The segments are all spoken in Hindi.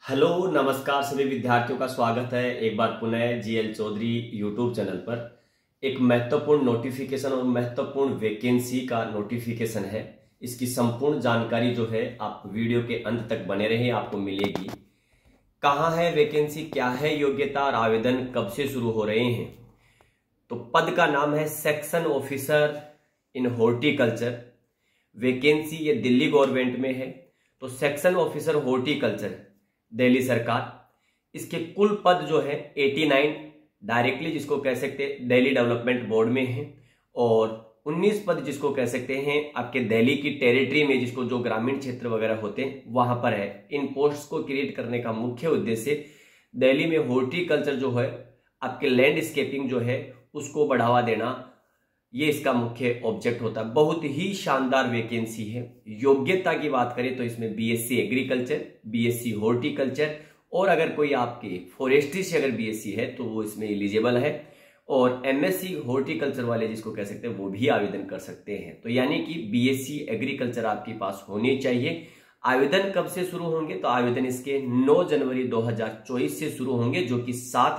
हेलो नमस्कार सभी विद्यार्थियों का स्वागत है एक बार पुनः जीएल चौधरी यूट्यूब चैनल पर। एक महत्वपूर्ण नोटिफिकेशन और महत्वपूर्ण वैकेंसी का नोटिफिकेशन है। इसकी संपूर्ण जानकारी जो है आप वीडियो के अंत तक बने रहिए, आपको मिलेगी। कहाँ है वैकेंसी, क्या है योग्यता और आवेदन कब से शुरू हो रहे हैं। तो पद का नाम है section officer in horticulture. Vacancy ये दिल्ली गवर्नमेंट में है। तो सेक्शन ऑफिसर हॉर्टिकल्चर दिल्ली सरकार, इसके कुल पद जो है 89 डायरेक्टली जिसको कह सकते हैं दिल्ली डेवलपमेंट बोर्ड में है, और 19 पद जिसको कह सकते हैं आपके दिल्ली की टेरिटरी में, जिसको जो ग्रामीण क्षेत्र वगैरह होते हैं वहां पर है। इन पोस्ट को क्रिएट करने का मुख्य उद्देश्य दिल्ली में हॉर्टिकल्चर जो है आपके लैंडस्केपिंग जो है उसको बढ़ावा देना, ये इसका मुख्य ऑब्जेक्ट होता है। बहुत ही शानदार वैकेंसी है। योग्यता की बात करें तो इसमें बीएससी एग्रीकल्चर, बीएससी हॉर्टिकल्चर, और अगर कोई आपके फॉरेस्ट्री से अगर बीएससी है तो वो इसमें एलिजिबल है, और एमएससी हॉर्टिकल्चर वाले जिसको कह सकते हैं वो भी आवेदन कर सकते हैं। तो यानी कि बीएससी एग्रीकल्चर आपके पास होनी चाहिए। आवेदन कब से शुरू होंगे, तो आवेदन इसके 9 जनवरी 2024 से शुरू होंगे, जो कि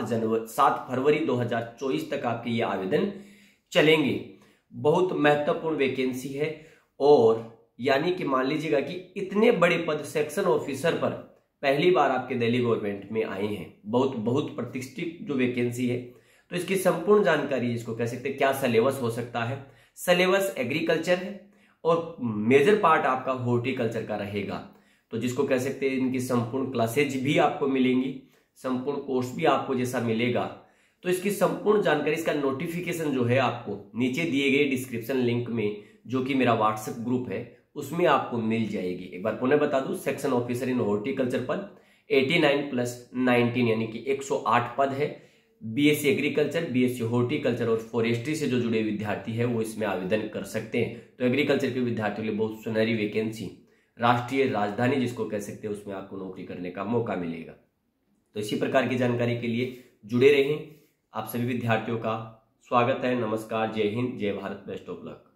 7 फरवरी 2024 तक आपके ये आवेदन चलेंगे। बहुत महत्वपूर्ण वैकेंसी है। और यानी कि मान लीजिएगा कि इतने बड़े पद सेक्शन ऑफिसर पर पहली बार आपके दिल्ली गवर्नमेंट में आए हैं। बहुत प्रतिष्ठित जो वैकेंसी है। तो इसकी संपूर्ण जानकारी जिसको कह सकते हैं क्या सिलेबस हो सकता है। सिलेबस एग्रीकल्चर है और मेजर पार्ट आपका हॉर्टिकल्चर का रहेगा। तो जिसको कह सकते हैं इनकी संपूर्ण क्लासेज भी आपको मिलेंगी, संपूर्ण कोर्स भी आपको जैसा मिलेगा। तो इसकी संपूर्ण जानकारी, इसका नोटिफिकेशन जो है आपको नीचे दिए गए डिस्क्रिप्शन लिंक में, जो कि मेरा व्हाट्सएप ग्रुप है, उसमें आपको मिल जाएगी। एक बार पुनः बता दूं, सेक्शन ऑफिसर इन हॉर्टिकल्चर पद 89 + 19 यानी कि 108 पद है। बीएससी एग्रीकल्चर, बीएससी हॉर्टिकल्चर और फॉरेस्ट्री से जो जुड़े विद्यार्थी है वो इसमें आवेदन कर सकते हैं। तो एग्रीकल्चर के विद्यार्थियों के लिए बहुत सुनहरी वैकेंसी, राष्ट्रीय राजधानी जिसको कह सकते हैं, उसमें आपको नौकरी करने का मौका मिलेगा। तो इसी प्रकार की जानकारी के लिए जुड़े रहें। आप सभी विद्यार्थियों का स्वागत है। नमस्कार, जय हिंद, जय भारत, बेस्ट ऑफ लक।